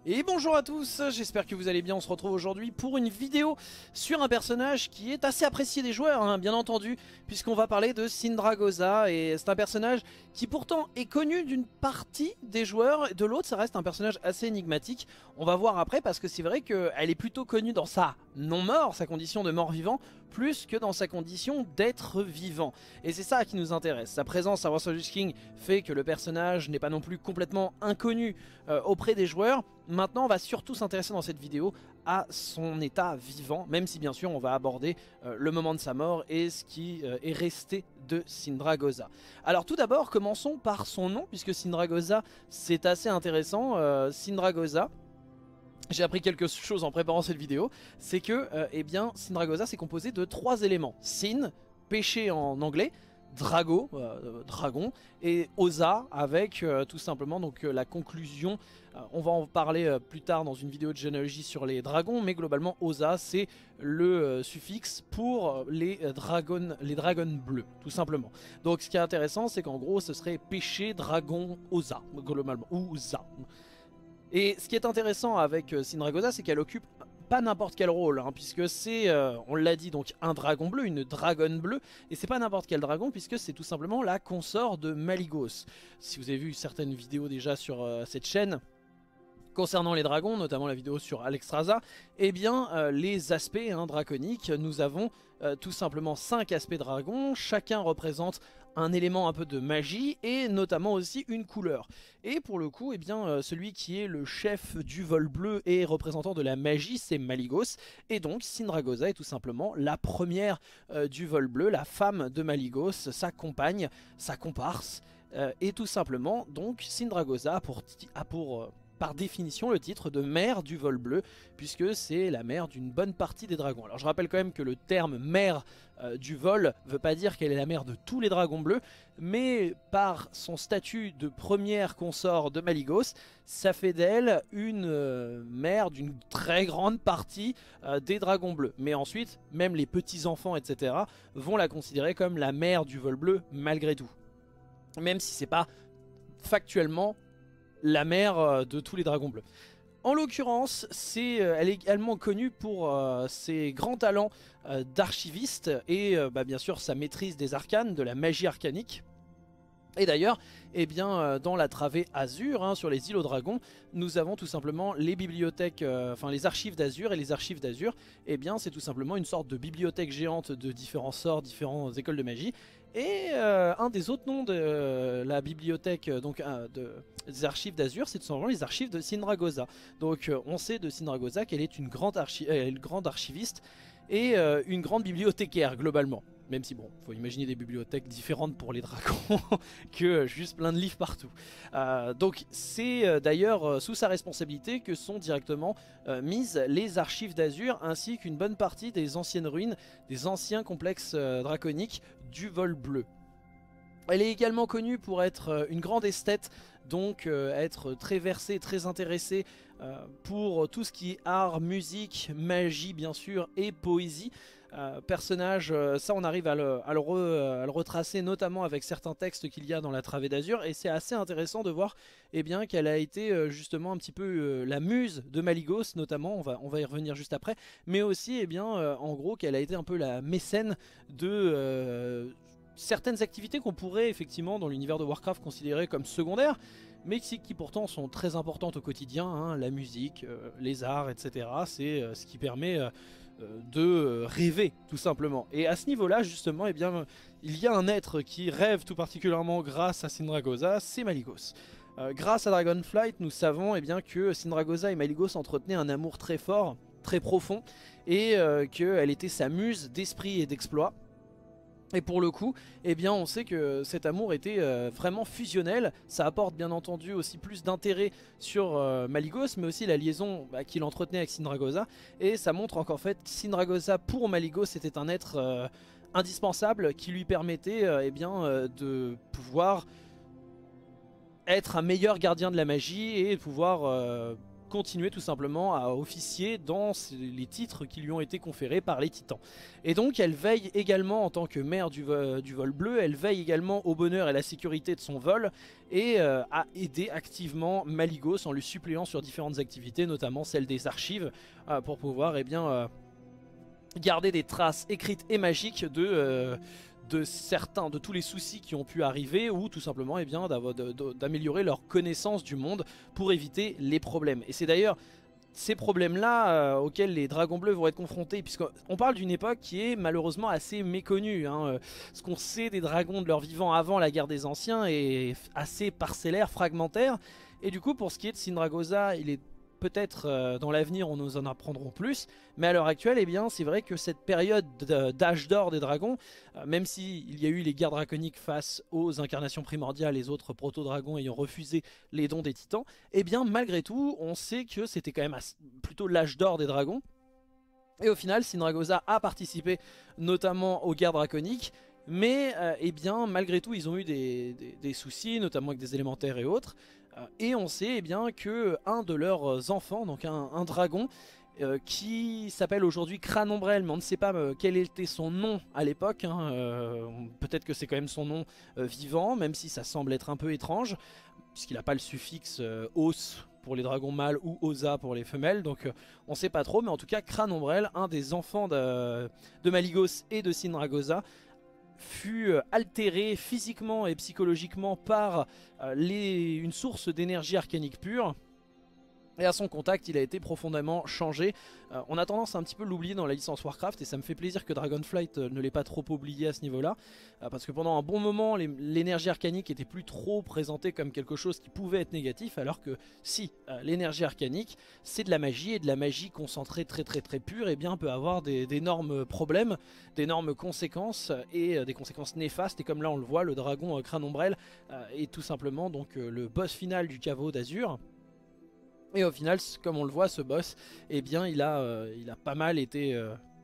Et bonjour à tous, j'espère que vous allez bien. On se retrouve aujourd'hui pour une vidéo sur un personnage qui est assez apprécié des joueurs, hein, bien entendu, puisqu'on va parler de Sindragosa. Et c'est un personnage qui pourtant est connu d'une partie des joueurs, de l'autre ça reste un personnage assez énigmatique. On va voir après, parce que c'est vrai qu'elle est plutôt connue dans sa non-mort, sa condition de mort-vivant, plus que dans sa condition d'être vivant. Et c'est ça qui nous intéresse. Sa présence à Wrath of Lich King fait que le personnage n'est pas non plus complètement inconnu auprès des joueurs. Maintenant, on va surtout s'intéresser dans cette vidéo à son état vivant, même si bien sûr on va aborder le moment de sa mort et ce qui est resté de Sindragosa. Alors tout d'abord, commençons par son nom, puisque Sindragosa c'est assez intéressant. Sindragosa, j'ai appris quelque chose en préparant cette vidéo, c'est que eh bien, Sindragosa c'est composé de 3 éléments. Sin, péché en anglais, Drago, dragon, et Osa avec tout simplement donc la conclusion. On va en parler plus tard dans une vidéo de généalogie sur les dragons, mais globalement Osa c'est le suffixe pour les dragons bleus, tout simplement. Donc ce qui est intéressant, c'est qu'en gros ce serait péché dragon Osa, globalement, ou Osa. Et ce qui est intéressant avec Sindragosa, c'est qu'elle occupe pas n'importe quel rôle, hein, puisque c'est, on l'a dit, donc un dragon bleu, une dragonne bleue, et c'est pas n'importe quel dragon, puisque c'est tout simplement la consort de Malygos. Si vous avez vu certaines vidéos déjà sur cette chaîne concernant les dragons, notamment la vidéo sur Alexstrasza, eh bien les aspects draconiques, nous avons tout simplement 5 aspects dragons, chacun représente un élément un peu de magie et notamment aussi une couleur. Et pour le coup, eh bien, celui qui est le chef du vol bleu et représentant de la magie, c'est Malygos. Et donc Sindragosa est tout simplement la première du vol bleu, la femme de Malygos, sa compagne, sa comparse. Et tout simplement, donc Sindragosa a pour par définition le titre de mère du vol bleu, puisque c'est la mère d'une bonne partie des dragons. Alors je rappelle quand même que le terme mère du vol veut pas dire qu'elle est la mère de tous les dragons bleus, mais par son statut de première consort de Malygos, ça fait d'elle une mère d'une très grande partie des dragons bleus. Mais ensuite, même les petits enfants, etc., vont la considérer comme la mère du vol bleu malgré tout. Même si c'est pas factuellement la mère de tous les dragons bleus. En l'occurrence, elle est également connue pour ses grands talents d'archiviste et bien sûr sa maîtrise des arcanes, de la magie arcanique. Et d'ailleurs, eh bien, dans la travée Azur, sur les îles aux dragons, nous avons tout simplement les bibliothèques, enfin les archives d'Azur. Et les archives d'Azur, eh bien, c'est tout simplement une sorte de bibliothèque géante de différents sorts, différentes écoles de magie. Et un des autres noms de la bibliothèque donc, des archives d'Azur, c'est tout simplement les archives de Sindragosa. Donc on sait de Sindragosa qu'elle est une grande archiviste et une grande bibliothécaire globalement. Même si bon, faut imaginer des bibliothèques différentes pour les dragons que juste plein de livres partout. Donc c'est d'ailleurs sous sa responsabilité que sont directement mises les archives d'Azur ainsi qu'une bonne partie des anciennes ruines, des anciens complexes draconiques du vol bleu. Elle est également connue pour être une grande esthète, donc être très versée, très intéressée pour tout ce qui est art, musique, magie bien sûr et poésie. Personnage, ça on arrive à le retracer notamment avec certains textes qu'il y a dans la travée d'Azur, et c'est assez intéressant de voir eh bien, qu'elle a été justement un petit peu la muse de Malygos notamment, on va y revenir juste après, mais aussi eh bien, en gros qu'elle a été un peu la mécène de certaines activités qu'on pourrait effectivement dans l'univers de Warcraft considérer comme secondaires, mais qui pourtant sont très importantes au quotidien, la musique, les arts, etc. C'est ce qui permet de rêver tout simplement. Et à ce niveau-là justement, eh bien, il y a un être qui rêve tout particulièrement grâce à Sindragosa, c'est Malygos. Grâce à Dragonflight, nous savons eh bien, que Sindragosa et Malygos entretenaient un amour très fort, très profond, et qu'elle était sa muse d'esprit et d'exploit. Et pour le coup, eh bien, on sait que cet amour était vraiment fusionnel. Ça apporte bien entendu aussi plus d'intérêt sur Malygos, mais aussi la liaison qu'il entretenait avec Sindragosa. Et ça montre encore fait que Sindragosa pour Malygos était un être indispensable qui lui permettait eh bien, de pouvoir être un meilleur gardien de la magie et de pouvoir continuer tout simplement à officier dans les titres qui lui ont été conférés par les titans. Et donc elle veille également en tant que mère du vol bleu, elle veille également au bonheur et la sécurité de son vol et à aider activement Malygos en lui suppléant sur différentes activités, notamment celle des archives, pour pouvoir garder des traces écrites et magiques de tous les soucis qui ont pu arriver, ou tout simplement d'améliorer leur connaissance du monde pour éviter les problèmes. Et c'est d'ailleurs ces problèmes-là auxquels les dragons bleus vont être confrontés, puisqu'on parle d'une époque qui est malheureusement assez méconnue. Ce qu'on sait des dragons de leur vivant avant la guerre des anciens est assez parcellaire, fragmentaire, et du coup pour ce qui est de Sindragosa, il est peut-être dans l'avenir on nous en apprendrons plus, mais à l'heure actuelle, eh bien, c'est vrai que cette période d'âge d'or des dragons, même s'il y a eu les guerres draconiques face aux incarnations primordiales, les autres proto-dragons ayant refusé les dons des titans, eh bien malgré tout, on sait que c'était quand même plutôt l'âge d'or des dragons. Et au final, Sindragosa a participé notamment aux guerres draconiques, mais eh bien, malgré tout, ils ont eu des soucis, notamment avec des élémentaires et autres. Et on sait eh bien, que un de leurs enfants, donc un dragon, qui s'appelle aujourd'hui Cranombrel, mais on ne sait pas quel était son nom à l'époque. Peut-être que c'est quand même son nom vivant, même si ça semble être un peu étrange, puisqu'il n'a pas le suffixe os pour les dragons mâles ou osa pour les femelles, donc on ne sait pas trop, mais en tout cas Cranombrel, un des enfants de Malygos et de Sindragosa, fut altéré physiquement et psychologiquement par une source d'énergie arcanique pure. Et à son contact, il a été profondément changé. On a tendance à un petit peu l'oublier dans la licence Warcraft, et ça me fait plaisir que Dragonflight ne l'ait pas trop oublié à ce niveau-là. Parce que pendant un bon moment, l'énergie arcanique était plus trop présentée comme quelque chose qui pouvait être négatif, alors que si l'énergie arcanique, c'est de la magie, et de la magie concentrée très très très pure, et bien peut avoir d'énormes problèmes, d'énormes conséquences, et des conséquences néfastes. Et comme là on le voit, le dragon Cranombrel est tout simplement donc le boss final du caveau d'Azur. Et au final, comme on le voit, ce boss, eh bien, il a pas mal été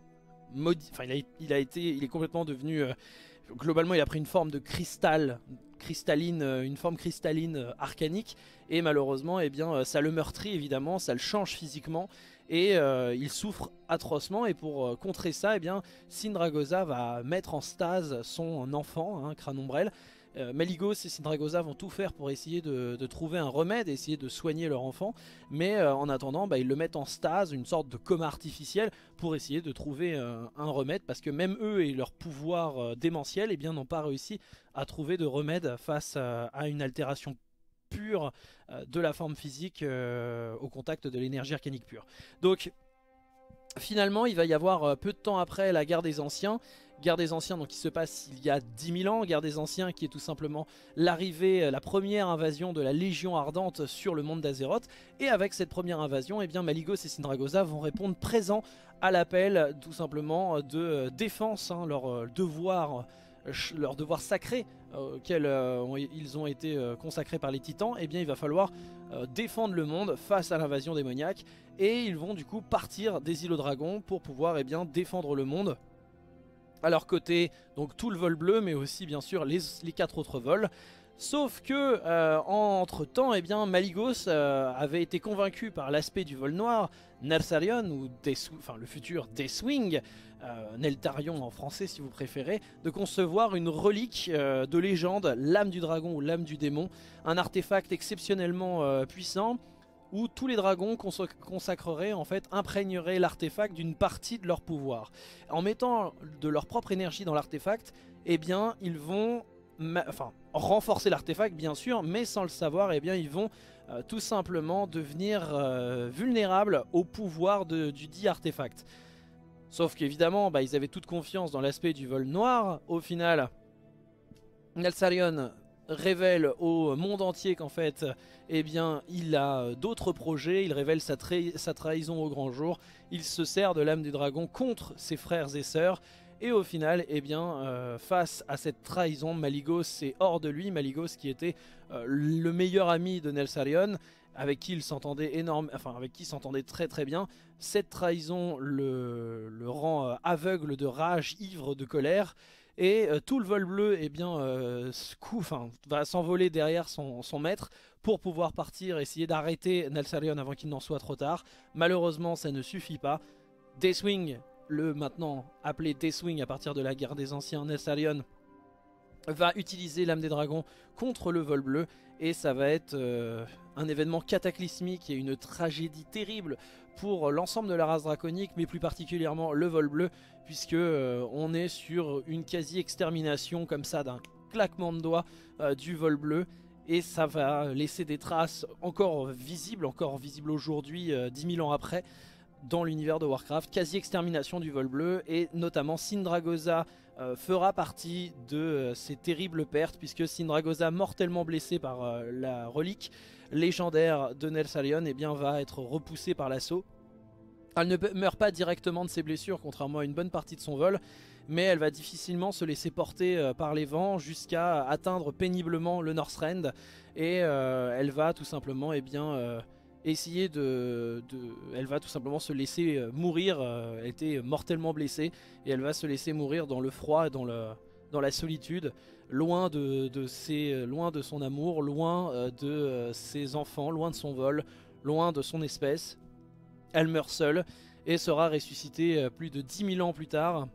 enfin, il est complètement devenu. Globalement, il a pris une forme de cristalline, une forme cristalline arcanique, et malheureusement, eh bien, ça le meurtrit évidemment, ça le change physiquement, et il souffre atrocement. Et pour contrer ça, eh bien, Sindragosa va mettre en stase son enfant, Cranombrel. Malygos et Sindragosa vont tout faire pour essayer de trouver un remède, essayer de soigner leur enfant, mais en attendant ils le mettent en stase, une sorte de coma artificiel, pour essayer de trouver un remède, parce que même eux et leur pouvoir démentiel eh bien, n'ont pas réussi à trouver de remède face à une altération pure de la forme physique au contact de l'énergie arcanique pure. Donc finalement, il va y avoir peu de temps après la guerre des anciens. Guerre des anciens donc, qui se passe il y a 10 000 ans. Guerre des anciens qui est tout simplement l'arrivée, la première invasion de la Légion Ardente sur le monde d'Azeroth. Et avec cette première invasion, eh bien, Malygos et Sindragosa vont répondre présents à l'appel tout simplement de défense, leur devoir sacré auquel ils ont été consacrés par les titans. Eh bien, il va falloir défendre le monde face à l'invasion démoniaque. Et ils vont du coup partir des îlots dragons pour pouvoir eh bien, défendre le monde. À leur côté, donc tout le vol bleu, mais aussi bien sûr les 4 autres vols. Sauf que entre temps, eh bien, Malygos avait été convaincu par l'aspect du vol noir, Nelsarion, ou le futur Deathwing, Neltarion en français si vous préférez, de concevoir une relique de légende, l'âme du dragon ou l'âme du démon, un artefact exceptionnellement puissant, où tous les dragons consacreraient, en fait, imprégneraient l'artefact d'une partie de leur pouvoir. En mettant de leur propre énergie dans l'artefact, eh bien, ils vont renforcer l'artefact, bien sûr, mais sans le savoir, eh bien, ils vont tout simplement devenir vulnérables au pouvoir du dit artefact. Sauf qu'évidemment, ils avaient toute confiance dans l'aspect du vol noir. Au final, Nelsarion révèle au monde entier qu'en fait, eh bien, il a d'autres projets, il révèle sa trahison au grand jour, il se sert de l'âme du dragon contre ses frères et sœurs, et au final, eh bien, face à cette trahison, Malygos est hors de lui. Malygos qui était le meilleur ami de Nelsarion, avec qui il s'entendait avec qui il s'entendait très très bien. Cette trahison le rend aveugle de rage, ivre de colère. et tout le vol bleu eh bien, va s'envoler derrière son maître pour pouvoir partir, essayer d'arrêter Nelsarion avant qu'il n'en soit trop tard. Malheureusement ça ne suffit pas. Deathwing, le maintenant appelé Deathwing à partir de la guerre des anciens, Nelsarion va utiliser l'âme des dragons contre le vol bleu et ça va être un événement cataclysmique et une tragédie terrible pour l'ensemble de la race draconique, mais plus particulièrement le vol bleu, puisque on est sur une quasi-extermination comme ça d'un claquement de doigts du vol bleu, et ça va laisser des traces encore visibles aujourd'hui, 10 000 ans après, dans l'univers de Warcraft. Quasi-extermination du vol bleu, et notamment Sindragosa fera partie de ces terribles pertes, puisque Sindragosa, mortellement blessé par la relique légendaire de Nelsarion, eh bien, va être repoussée par l'assaut. Elle ne meurt pas directement de ses blessures, contrairement à une bonne partie de son vol, mais elle va difficilement se laisser porter par les vents jusqu'à atteindre péniblement le Northrend, et elle va tout simplement essayer elle va tout simplement se laisser mourir. Elle était mortellement blessée et elle va se laisser mourir dans le froid, dans la solitude, loin de son amour, loin de ses enfants, loin de son vol, loin de son espèce. Elle meurt seule et sera ressuscitée plus de 10 000 ans plus tard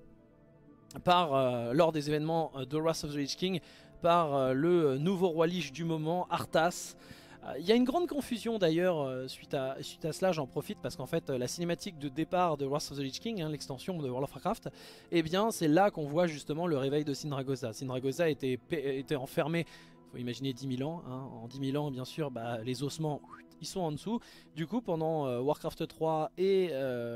lors des événements de Wrath of the Lich King par le nouveau roi Lich du moment, Arthas. Il y a une grande confusion d'ailleurs suite à cela, j'en profite parce qu'en fait la cinématique de départ de Wrath of the Lich King, l'extension de World of Warcraft, eh bien c'est là qu'on voit justement le réveil de Sindragosa. Sindragosa était enfermé, il faut imaginer 10 000 ans, en 10 000 ans bien sûr les ossements ils sont en dessous. Du coup pendant Warcraft 3 et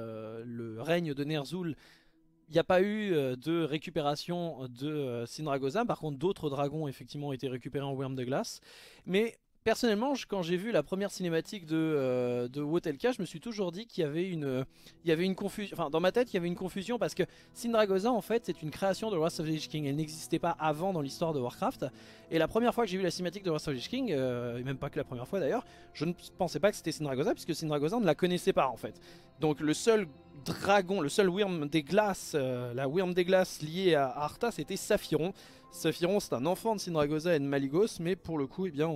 le règne de Ner'zhul, il n'y a pas eu de récupération de Sindragosa. Par contre d'autres dragons effectivement ont été récupérés en Wyrm de glace, mais personnellement, quand j'ai vu la première cinématique de Wotelka, je me suis toujours dit qu'il y avait une confusion. Enfin, dans ma tête, il y avait une confusion parce que Sindragosa, en fait, c'est une création de Wrath of the Lich King. Elle n'existait pas avant dans l'histoire de Warcraft. Et la première fois que j'ai vu la cinématique de Wrath of the Lich King, et même pas que la première fois d'ailleurs, je ne pensais pas que c'était Sindragosa, puisque Sindragosa ne la connaissait pas en fait. Donc le seul dragon, le seul Wyrm des glaces, la Wyrm des glaces liée à Arthas, c'était Saphiron. Saphiron, c'est un enfant de Sindragosa et de Malygos, mais pour le coup, eh bien,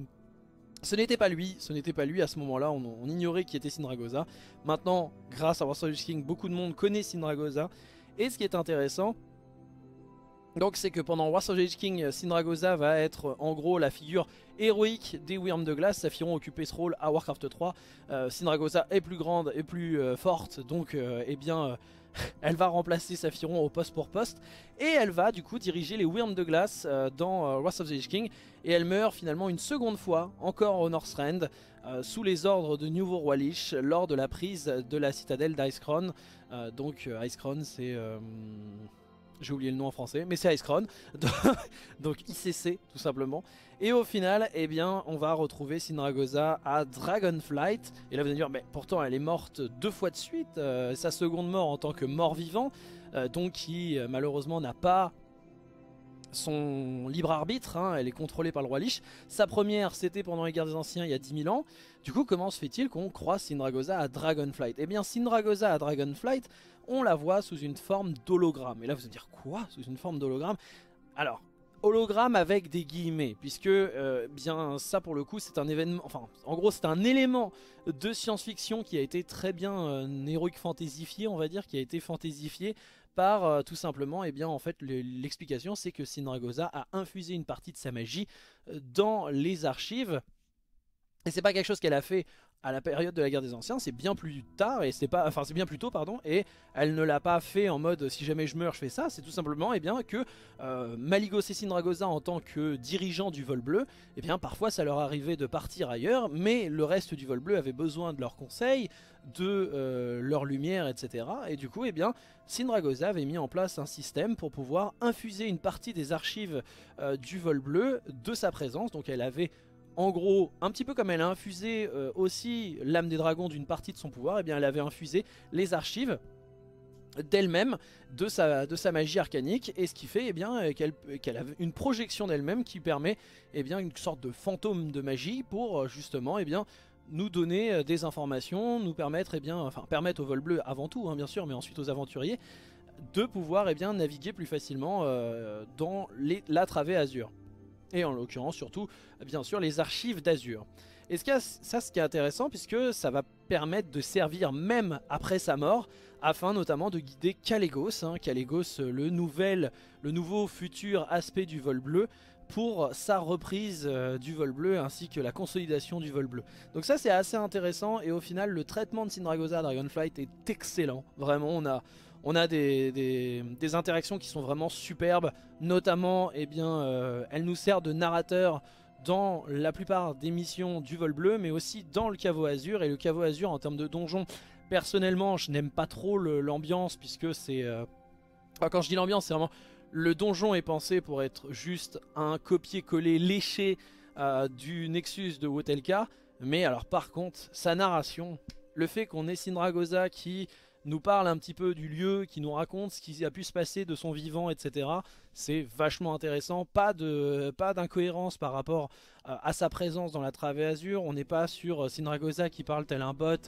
ce n'était pas lui à ce moment-là, on ignorait qui était Sindragosa. Maintenant, grâce à Wrath of the Lich King, beaucoup de monde connaît Sindragosa. Et ce qui est intéressant, donc, c'est que pendant Wrath of the Lich King, Sindragosa va être en gros la figure héroïque des Wyrms de glace. Saphiron occupait ce rôle à Warcraft 3. Sindragosa est plus grande et plus forte, donc elle va remplacer Saphiron au poste pour poste, et elle va du coup diriger les Wyrms de glace dans Wrath of the Lich King, et elle meurt finalement une seconde fois, encore au Northrend, sous les ordres de nouveau roi Lich, lors de la prise de la citadelle d'Icecrown. Icecrown, c'est... j'ai oublié le nom en français, mais c'est Icecrown, donc ICC tout simplement. Et au final, eh bien, on va retrouver Sindragosa à Dragonflight. Et là vous allez dire, mais pourtant elle est morte 2 fois de suite, sa seconde mort en tant que mort-vivant, donc qui malheureusement n'a pas son libre arbitre, elle est contrôlée par le roi Lich. Sa première, c'était pendant les guerres des anciens il y a 10 000 ans. Du coup, comment se fait-il qu'on croise Sindragosa à Dragonflight? Eh bien, Sindragosa à Dragonflight, on la voit sous une forme d'hologramme. Et là, vous allez dire, quoi? Sous une forme d'hologramme? Alors, hologramme avec des guillemets, puisque bien ça pour le coup c'est un événement, enfin en gros c'est un élément de science-fiction qui a été très bien heroic fantaisifié, on va dire, qui a été fantaisifié par tout simplement, et bien en fait l'explication c'est que Sindragosa a infusé une partie de sa magie dans les archives, et c'est pas quelque chose qu'elle a fait à la période de la guerre des anciens, c'est bien plus tard, et c'est bien plus tôt pardon, et elle ne l'a pas fait en mode si jamais je meurs je fais ça. C'est tout simplement que Malygos et Sindragosa en tant que dirigeants du vol bleu, et bien parfois ça leur arrivait de partir ailleurs, mais le reste du vol bleu avait besoin de leurs conseils, de leur lumière, etc. Et du coup Sindragosa avait mis en place un système pour pouvoir infuser une partie des archives du vol bleu de sa présence. Donc elle avait en gros, un petit peu comme elle a infusé aussi l'âme des dragons d'une partie de son pouvoir, et bien elle avait infusé les archives d'elle-même, de sa magie arcanique, et ce qui fait qu'elle a une projection d'elle-même qui permet une sorte de fantôme de magie pour justement nous donner des informations, nous permettre, permettre au vol bleu avant tout, bien sûr, mais ensuite aux aventuriers, de pouvoir naviguer plus facilement dans la travée Azur. Et en l'occurrence surtout bien sûr les archives d'Azur. Et ce qui est intéressant puisque ça va permettre de servir même après sa mort afin notamment de guider Kalégos, Kalégos le nouveau futur aspect du vol bleu pour sa reprise du vol bleu ainsi que la consolidation du vol bleu. Donc ça c'est assez intéressant et au final le traitement de Sindragosa Dragonflight est excellent. Vraiment on a des interactions qui sont vraiment superbes, notamment elle nous sert de narrateur dans la plupart des missions du vol bleu mais aussi dans le caveau Azur. Et le caveau Azur en termes de donjon, personnellement je n'aime pas trop l'ambiance puisque c'est... quand je dis l'ambiance c'est vraiment... Le donjon est pensé pour être juste un copier-coller léché du Nexus de Wotelka. Mais alors par contre, sa narration, le fait qu'on ait Sindragosa qui nous parle un petit peu du lieu, qui nous raconte ce qui a pu se passer de son vivant, etc. C'est vachement intéressant. Pas d'incohérence par rapport à sa présence dans la travée Azur. On n'est pas sur Sindragosa qui parle tel un bot,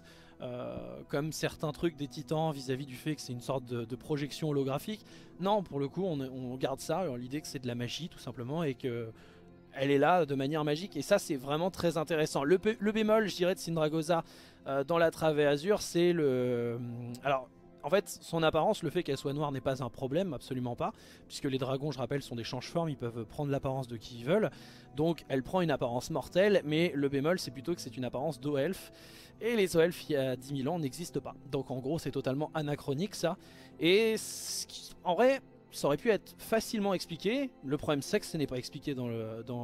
comme certains trucs des titans vis-à-vis du fait que c'est une sorte de projection holographique. Non, pour le coup, on garde ça, l'idée que c'est de la magie tout simplement et que elle est là de manière magique et ça c'est vraiment très intéressant. Le bémol je dirais de Sindragosa dans la travée Azur c'est le... Alors en fait son apparence, le fait qu'elle soit noire n'est pas un problème, absolument pas. Puisque les dragons je rappelle sont des change-formes, ils peuvent prendre l'apparence de qui ils veulent. Donc elle prend une apparence mortelle mais le bémol c'est plutôt que c'est une apparence d'O-Elfe. Et les O-Elfes il y a 10 000 ans n'existent pas. Donc en gros c'est totalement anachronique ça. Et en vrai... ça aurait pu être facilement expliqué. Le problème c'est que ce n'est pas expliqué dans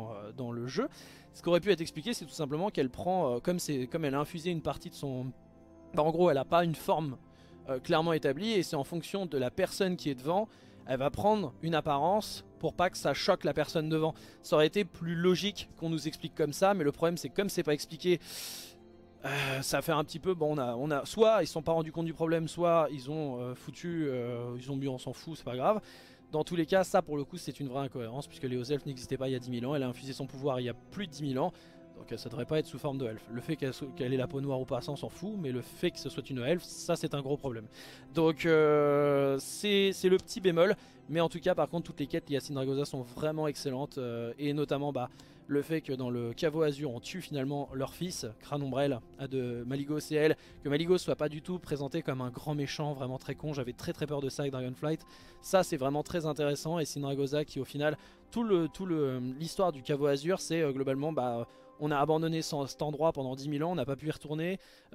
le jeu. Ce qui aurait pu être expliqué c'est tout simplement qu'elle prend, comme elle a infusé une partie de son... en gros elle n'a pas une forme clairement établie et c'est en fonction de la personne qui est devant. Elle va prendre une apparence pour pas que ça choque la personne devant. Ça aurait été plus logique qu'on nous explique comme ça. Mais le problème c'est que comme c'est pas expliqué... ça fait un petit peu, bon on a soit ils se sont pas rendus compte du problème, soit ils ont ils ont mis on s'en fout, c'est pas grave. Dans tous les cas ça pour le coup c'est une vraie incohérence puisque les Elfes n'existaient pas il y a 10 000 ans, elle a infusé son pouvoir il y a plus de 10 000 ans. Donc ça devrait pas être sous forme de elfe. Le fait qu'elle ait la peau noire ou pas ça on s'en fout, mais le fait que ce soit une elfe ça c'est un gros problème. Donc c'est le petit bémol. Mais en tout cas par contre toutes les quêtes liées à Sindragosa sont vraiment excellentes et notamment le fait que dans le caveau Azur on tue finalement leur fils, Crâne Ombrelle, de Malygos et elle, que Malygos soit pas du tout présenté comme un grand méchant vraiment très con, j'avais très peur de ça avec Dragonflight, ça c'est vraiment très intéressant. Et Sindragosa qui au final, l'histoire du caveau Azur c'est globalement on a abandonné cet endroit pendant 10 000 ans, on n'a pas pu y retourner,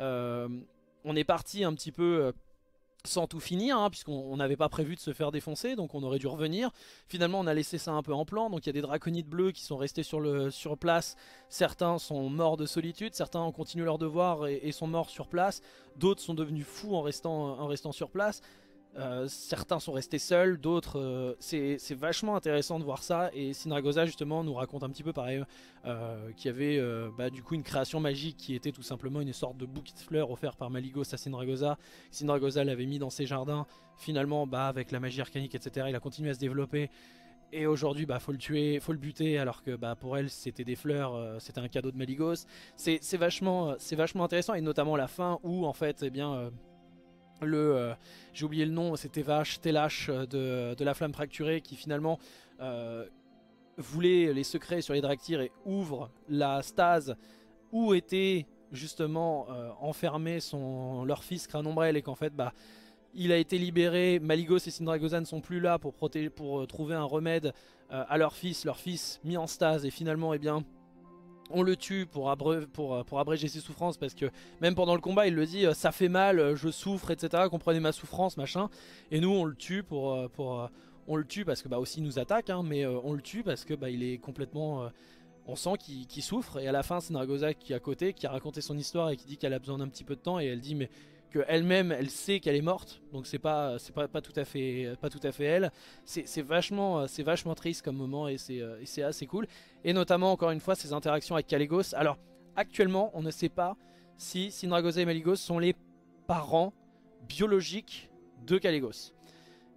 on est parti un petit peu... sans tout finir puisqu'on n'avait pas prévu de se faire défoncer, donc on aurait dû revenir. Finalement on a laissé ça un peu en plan, donc il y a des draconides bleus qui sont restés sur place. Certains sont morts de solitude, certains ont continué leur devoir et sont morts sur place. D'autres sont devenus fous en restant sur place. Certains sont restés seuls, d'autres... c'est vachement intéressant de voir ça. Et Sindragosa justement nous raconte un petit peu pareil qu'il y avait du coup une création magique qui était tout simplement une sorte de bouquet de fleurs offert par Malygos à Sindragosa. Sindragosa l'avait mis dans ses jardins. Finalement avec la magie arcanique etc il a continué à se développer. Et aujourd'hui faut le tuer, faut le buter alors que pour elle c'était des fleurs, c'était un cadeau de Malygos. C'est vachement intéressant et notamment la fin où en fait j'ai oublié le nom, c'était Telash de la flamme fracturée qui finalement voulait les secrets sur les Draktyr et ouvre la stase où était justement enfermé leur fils Crâne Ombrelle et qu'en fait il a été libéré. Malygos et Sindragosa ne sont plus là pour trouver un remède à leur fils mis en stase et finalement on le tue pour abréger ses souffrances parce que même pendant le combat il le dit ça fait mal, je souffre etc, comprenez ma souffrance machin. Et nous on le tue on le tue parce que aussi il nous attaque mais on le tue parce que il est complètement on sent qu'il souffre. Et à la fin Sindragosa qui est à côté, qui a raconté son histoire et qui dit qu'elle a besoin d'un petit peu de temps et elle dit mais que elle-même elle sait qu'elle est morte, donc c'est pas tout à fait elle. C'est vachement triste comme moment et c'est assez cool. Et notamment encore une fois ces interactions avec Kalégos. Alors actuellement on ne sait pas si Sindragosa et Malygos sont les parents biologiques de Kalégos.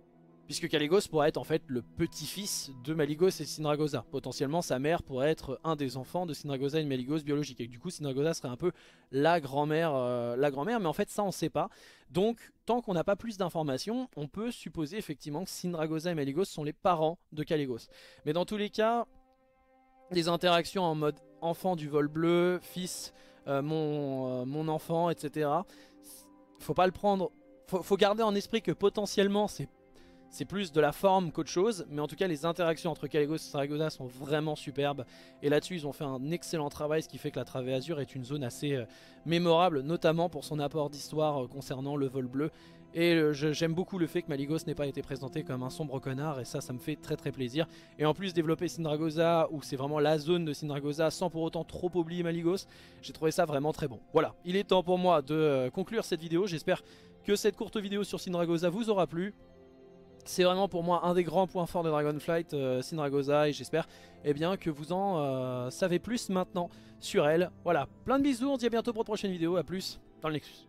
Puisque Kalecgos pourrait être en fait le petit-fils de Malygos et Sindragosa. Potentiellement sa mère pourrait être un des enfants de Sindragosa et de Malygos biologiques. Et du coup Sindragosa serait un peu la grand-mère, mais en fait ça on sait pas. Donc tant qu'on n'a pas plus d'informations, on peut supposer effectivement que Sindragosa et Malygos sont les parents de Kalecgos. Mais dans tous les cas, les interactions en mode enfant du vol bleu, fils, mon enfant, etc. Faut pas le prendre... Faut garder en esprit que potentiellement c'est plus de la forme qu'autre chose, mais en tout cas les interactions entre Kalecgos et Sindragosa sont vraiment superbes. Et là-dessus ils ont fait un excellent travail, ce qui fait que la Travée Azur est une zone assez mémorable, notamment pour son apport d'histoire concernant le vol bleu. Et j'aime beaucoup le fait que Malygos n'ait pas été présenté comme un sombre connard, et ça me fait très très plaisir. Et en plus développer Sindragosa, où c'est vraiment la zone de Sindragosa, sans pour autant trop oublier Malygos, j'ai trouvé ça vraiment très bon. Voilà, il est temps pour moi de conclure cette vidéo. J'espère que cette courte vidéo sur Sindragosa vous aura plu. C'est vraiment pour moi un des grands points forts de Dragonflight, Sindragosa, et j'espère que vous en savez plus maintenant sur elle. Voilà, plein de bisous, on se dit à bientôt pour une prochaine vidéo, à plus dans le Nexus.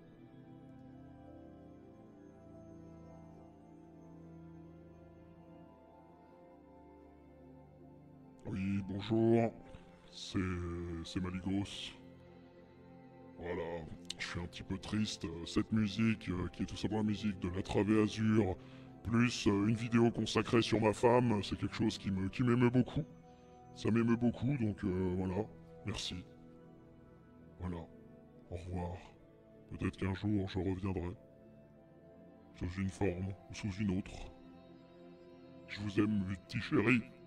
Oui, bonjour, c'est Malygos. Voilà, je suis un petit peu triste. Cette musique, qui est tout simplement la musique de la Travée Azur, plus une vidéo consacrée sur ma femme, c'est quelque chose qui m'émeut beaucoup. Ça m'émeut beaucoup, donc voilà, merci. Voilà, au revoir. Peut-être qu'un jour je reviendrai, sous une forme ou sous une autre. Je vous aime, mes petits chéris.